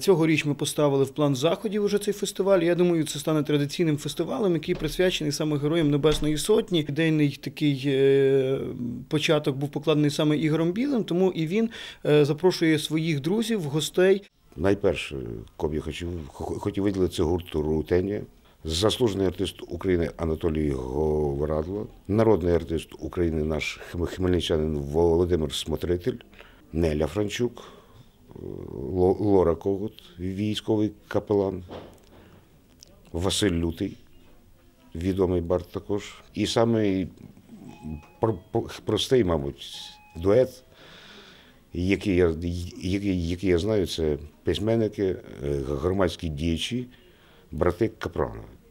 Цьогоріч ми поставили в план заходів уже цей фестиваль. Я думаю, це стане традиційним фестивалем, який присвячений саме Героям Небесної Сотні. Ідейний такий початок був покладений саме Ігорем Білим, тому і він запрошує своїх друзів, гостей. Найперше, кого я хотів виділити, це гурт «Рутенія», заслужений артист України Анатолій Говрадло, народний артист України наш хмельничанин Володимир Смотритель, Неля Франчук, Лора Когут, військовий капелан, Василь Лютий, відомий бард також. І самий простий, мабуть, дует, який я знаю, це письменники, громадські діячі, брати Капранови.